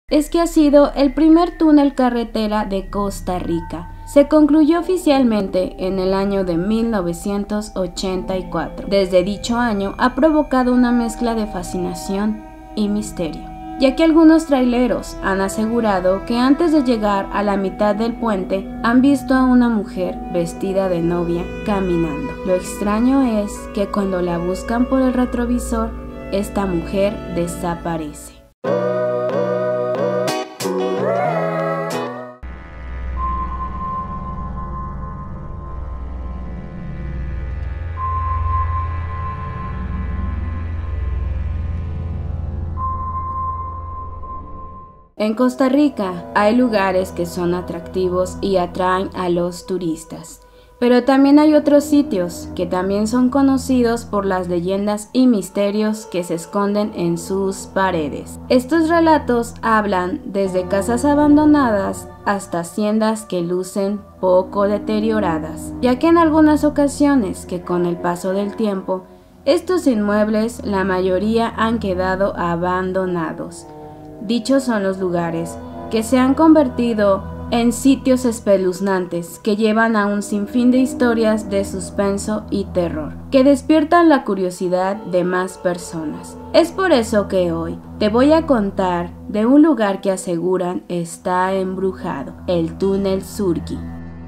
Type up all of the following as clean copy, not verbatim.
es que ha sido el primer túnel carretera de Costa Rica. Se concluyó oficialmente en el año de 1984. Desde dicho año ha provocado una mezcla de fascinación y misterio, ya que algunos traileros han asegurado que antes de llegar a la mitad del puente han visto a una mujer vestida de novia caminando. Lo extraño es que cuando la buscan por el retrovisor, esta mujer desaparece. En Costa Rica hay lugares que son atractivos y atraen a los turistas, pero también hay otros sitios que también son conocidos por las leyendas y misterios que se esconden en sus paredes. Estos relatos hablan desde casas abandonadas hasta haciendas que lucen poco deterioradas, ya que en algunas ocasiones que con el paso del tiempo, estos inmuebles la mayoría han quedado abandonados. Dichos son los lugares que se han convertido en sitios espeluznantes que llevan a un sinfín de historias de suspenso y terror, que despiertan la curiosidad de más personas. Es por eso que hoy te voy a contar de un lugar que aseguran está embrujado, el Túnel Surquí.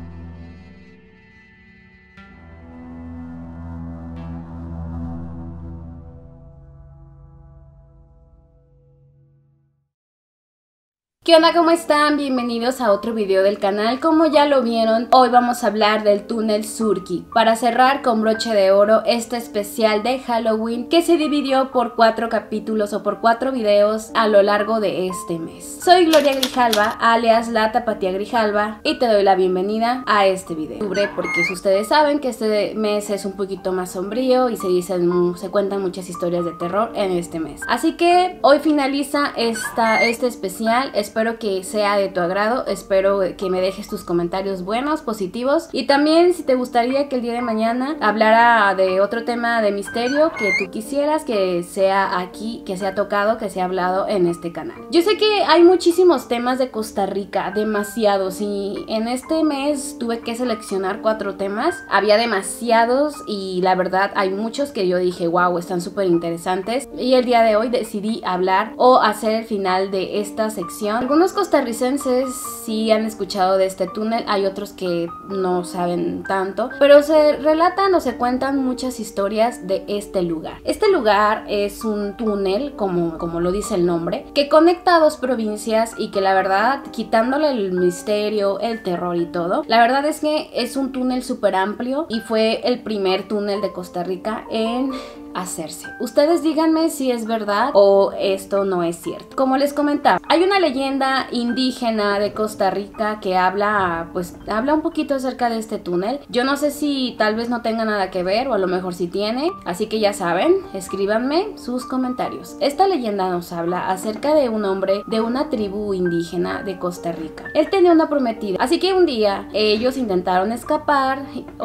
¿Qué onda? ¿Cómo están? Bienvenidos a otro video del canal. Como ya lo vieron, hoy vamos a hablar del Túnel Surquí, para cerrar con broche de oro este especial de Halloween que se dividió por 4 capítulos o por 4 videos a lo largo de este mes. Soy Gloria Grijalva, alias La Tapatía Grijalva, y te doy la bienvenida a este video. Porque ustedes saben que este mes es un poquito más sombrío y se cuentan muchas historias de terror en este mes. Así que hoy finaliza este especial. Espero que sea de tu agrado, espero que me dejes tus comentarios buenos, positivos, y también si te gustaría que el día de mañana hablara de otro tema de misterio que tú quisieras que sea aquí, que sea tocado, que sea hablado en este canal. Yo sé que hay muchísimos temas de Costa Rica, demasiados, y en este mes tuve que seleccionar 4 temas. Había demasiados y la verdad hay muchos que yo dije wow, están súper interesantes, y el día de hoy decidí hablar o hacer el final de esta sección. Algunos costarricenses sí han escuchado de este túnel, hay otros que no saben tanto, pero se relatan o se cuentan muchas historias de este lugar. Este lugar es un túnel, como lo dice el nombre, que conecta a 2 provincias y que la verdad, quitándole el misterio, el terror y todo, la verdad es que es un túnel súper amplio y fue el primer túnel de Costa Rica en hacerse. Ustedes díganme si es verdad o esto no es cierto. Como les comentaba, hay una leyenda indígena de Costa Rica que habla un poquito acerca de este túnel. Yo no sé si tal vez no tenga nada que ver o a lo mejor sí tiene, así que ya saben, escríbanme sus comentarios. Esta leyenda nos habla acerca de un hombre de una tribu indígena de Costa Rica. Él tenía una prometida, así que un día ellos intentaron escapar,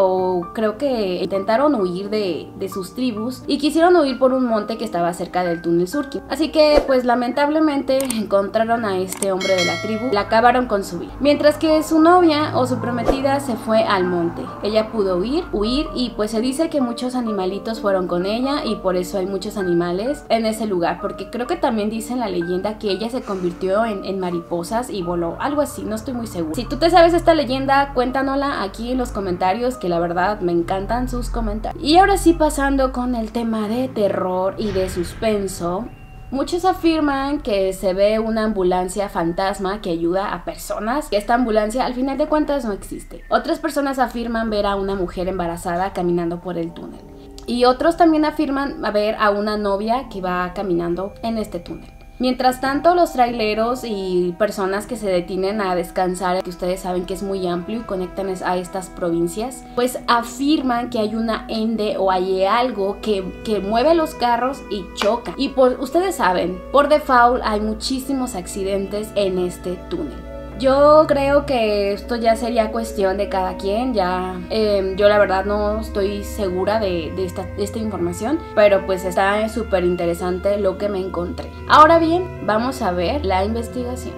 o creo que intentaron huir de sus tribus, y quisieron huir por un monte que estaba cerca del Túnel Surquí. Así que pues lamentablemente encontraron a este hombre de la tribu, la acabaron con su vida, mientras que su novia o su prometida se fue al monte. Ella pudo huir y pues se dice que muchos animalitos fueron con ella, y por eso hay muchos animales en ese lugar, porque creo que también dice en la leyenda que ella se convirtió en mariposas y voló, algo así, no estoy muy segura. Si tú te sabes esta leyenda, cuéntanosla aquí en los comentarios, que la verdad me encantan sus comentarios. Y ahora sí, pasando con el tema de terror y de suspenso, muchos afirman que se ve una ambulancia fantasma que ayuda a personas, que esta ambulancia al final de cuentas no existe. Otras personas afirman ver a una mujer embarazada caminando por el túnel, y otros también afirman ver a una novia que va caminando en este túnel. Mientras tanto, los traileros y personas que se detienen a descansar, que ustedes saben que es muy amplio y conectan a estas provincias, pues afirman que hay una ende o hay algo que mueve los carros y choca. Y ustedes saben, por default hay muchísimos accidentes en este túnel. Yo creo que esto ya sería cuestión de cada quien, ya yo la verdad no estoy segura de esta información, pero pues está súper interesante lo que me encontré. Ahora bien, vamos a ver la investigación.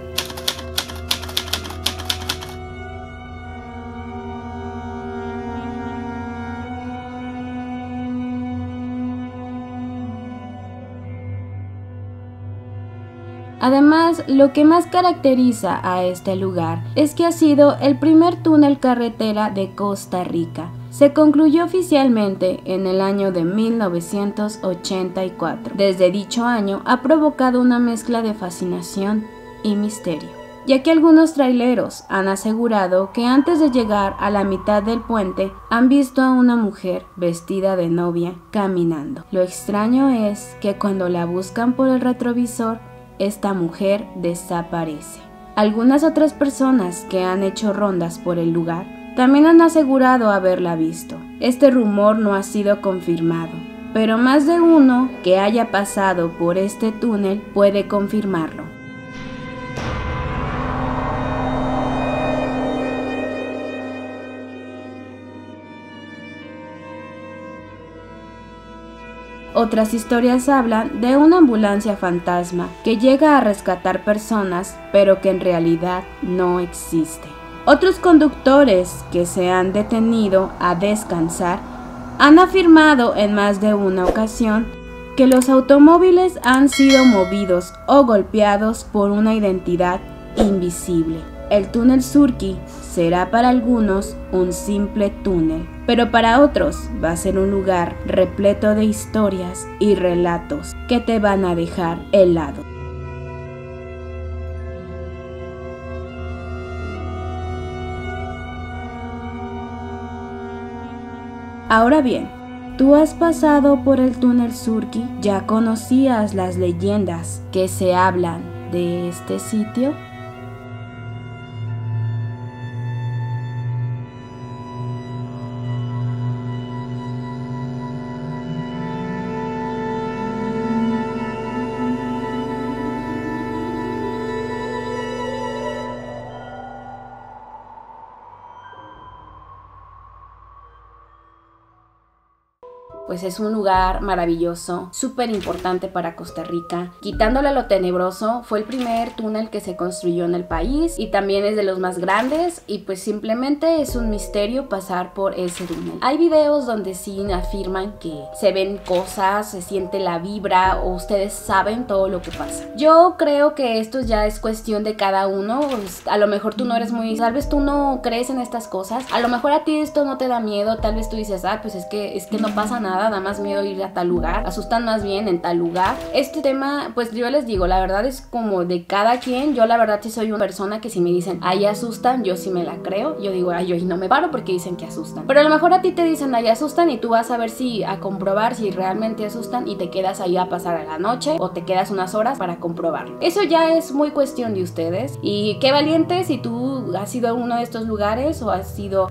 Además, lo que más caracteriza a este lugar es que ha sido el primer túnel carretera de Costa Rica. Se concluyó oficialmente en el año de 1984. Desde dicho año ha provocado una mezcla de fascinación y misterio, ya que algunos traileros han asegurado que antes de llegar a la mitad del puente han visto a una mujer vestida de novia caminando. Lo extraño es que cuando la buscan por el retrovisor, esta mujer desaparece. Algunas otras personas que han hecho rondas por el lugar también han asegurado haberla visto. Este rumor no ha sido confirmado, pero más de uno que haya pasado por este túnel puede confirmarlo. Otras historias hablan de una ambulancia fantasma que llega a rescatar personas, pero que en realidad no existe. Otros conductores que se han detenido a descansar han afirmado en más de una ocasión que los automóviles han sido movidos o golpeados por una identidad invisible. El túnel Surquí será para algunos un simple túnel, pero para otros va a ser un lugar repleto de historias y relatos que te van a dejar helado. Ahora bien, ¿tú has pasado por el túnel Surquí? ¿Ya conocías las leyendas que se hablan de este sitio? Pues es un lugar maravilloso, súper importante para Costa Rica. Quitándole lo tenebroso, fue el primer túnel que se construyó en el país y también es de los más grandes y pues simplemente es un misterio pasar por ese túnel. Hay videos donde sí afirman que se ven cosas, se siente la vibra o ustedes saben todo lo que pasa. Yo creo que esto ya es cuestión de cada uno. Pues, a lo mejor tú no eres muy, tal vez tú no crees en estas cosas, a lo mejor a ti esto no te da miedo, tal vez tú dices, ah, pues es que no pasa nada, da más miedo ir a tal lugar, asustan más bien en tal lugar. Este tema, pues yo les digo, la verdad es como de cada quien. Yo la verdad sí soy una persona que si me dicen, ahí asustan, yo sí me la creo. Yo digo, ay, yo no me paro porque dicen que asustan. Pero a lo mejor a ti te dicen, ahí asustan y tú vas a ver a comprobar si realmente asustan y te quedas ahí a pasar a la noche o te quedas unas horas para comprobarlo. Eso ya es muy cuestión de ustedes. Y qué valiente si tú has ido a uno de estos lugares o has ido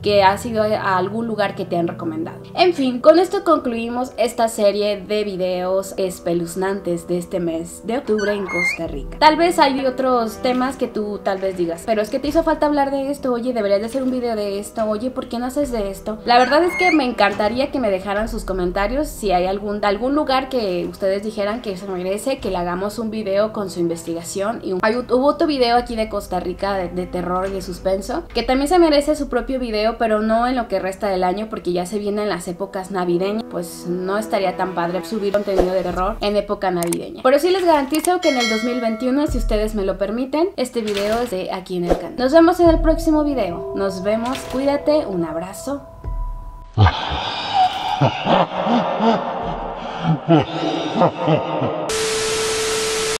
a algún lugar que te han recomendado. En fin, con esto concluimos esta serie de videos espeluznantes de este mes de octubre en Costa Rica. Tal vez hay otros temas que tú tal vez digas, pero es que te hizo falta hablar de esto, oye, deberías de hacer un video de esto, oye, ¿por qué no haces de esto? La verdad es que me encantaría que me dejaran sus comentarios si hay algún lugar que ustedes dijeran que se merece que le hagamos un video con su investigación. Y hubo otro video aquí de Costa Rica de terror y de suspenso que también se merece su propio video, pero no en lo que resta del año porque ya se vienen las épocas navideñas, pues no estaría tan padre subir contenido de terror en época navideña. Pero sí les garantizo que en el 2021, si ustedes me lo permiten, este video es de aquí en el canal. Nos vemos en el próximo video. Nos vemos, cuídate, un abrazo.